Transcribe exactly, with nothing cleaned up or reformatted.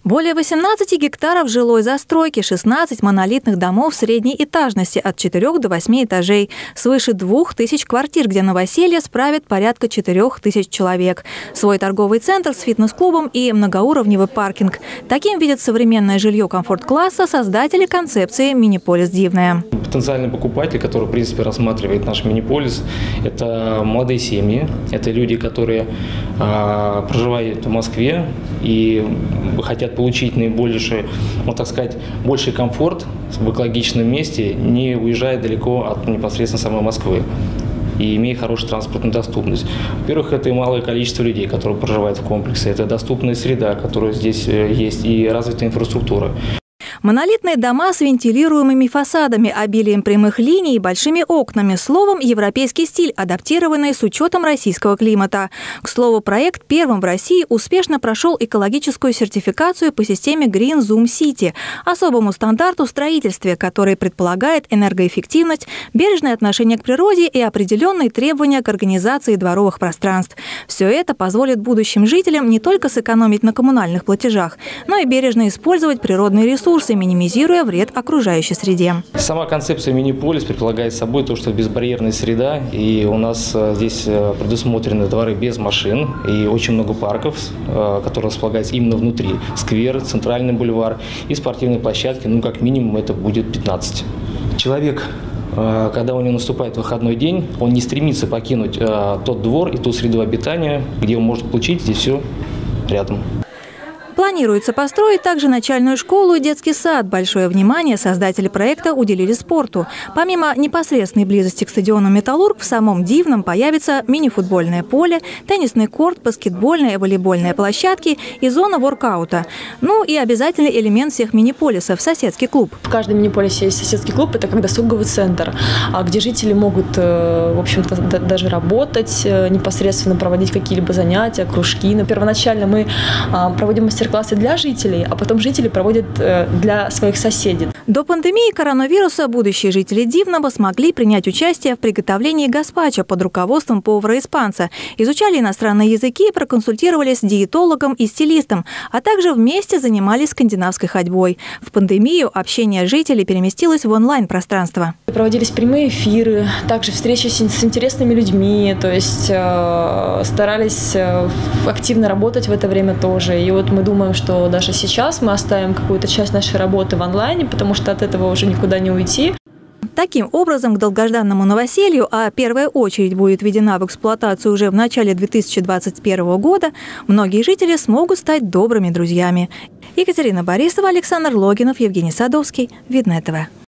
Более восемнадцати гектаров жилой застройки, шестнадцать монолитных домов средней этажности от четырёх до восьми этажей, свыше двух тысяч квартир, где новоселье справит порядка четырёх тысяч человек. Свой торговый центр с фитнес-клубом и многоуровневый паркинг. Таким видят современное жилье комфорт-класса создатели концепции «Миниполис Дивное». Потенциальный покупатель, который, в принципе, рассматривает наш Миниполис, это молодые семьи, это люди, которые а, проживают в Москве и хотят получить наибольший, ну, так сказать, больший комфорт в экологичном месте, не уезжая далеко от непосредственно самой Москвы и имея хорошую транспортную доступность. Во-первых, это и малое количество людей, которые проживают в комплексе, это доступная среда, которая здесь есть, и развитая инфраструктура. Монолитные дома с вентилируемыми фасадами, обилием прямых линий и большими окнами. Словом, европейский стиль, адаптированный с учетом российского климата. К слову, проект первым в России успешно прошел экологическую сертификацию по системе Green Zoom City, особому стандарту в строительстве, который предполагает энергоэффективность, бережное отношение к природе и определенные требования к организации дворовых пространств. Все это позволит будущим жителям не только сэкономить на коммунальных платежах, но и бережно использовать природные ресурсы, минимизируя вред окружающей среде. Сама концепция Миниполис предполагает собой то, что безбарьерная среда, и у нас здесь предусмотрены дворы без машин и очень много парков, которые располагаются именно внутри. Сквер, центральный бульвар и спортивные площадки, ну как минимум это будет пятнадцать. Человек, когда у него наступает выходной день, он не стремится покинуть тот двор и ту среду обитания, где он может получить здесь все рядом. Планируется построить также начальную школу и детский сад. Большое внимание создатели проекта уделили спорту. Помимо непосредственной близости к стадиону «Металлург», в самом Дивном появится мини-футбольное поле, теннисный корт, баскетбольные и волейбольные площадки и зона воркаута. Ну и обязательный элемент всех мини-полисов – соседский клуб. В каждом мини-полисе есть соседский клуб, это как досуговый центр, где жители могут, в общем-то, даже работать, непосредственно проводить какие-либо занятия, кружки. Но первоначально мы проводим мастер классы для жителей, а потом жители проводят для своих соседей. До пандемии коронавируса будущие жители Дивного смогли принять участие в приготовлении гаспачо под руководством повара-испанца. Изучали иностранные языки, проконсультировались с диетологом и стилистом, а также вместе занимались скандинавской ходьбой. В пандемию общение жителей переместилось в онлайн-пространство. Проводились прямые эфиры, также встречи с, с интересными людьми, то есть э, старались э, активно работать в это время тоже. И вот мы думаем, что даже сейчас мы оставим какую-то часть нашей работы в онлайне, потому что от этого уже никуда не уйти. Таким образом, к долгожданному новоселью, а первая очередь будет введена в эксплуатацию уже в начале две тысячи двадцать первого года, многие жители смогут стать добрыми друзьями. Екатерина Борисова, Александр Логинов, Евгений Садовский. Видное ТВ.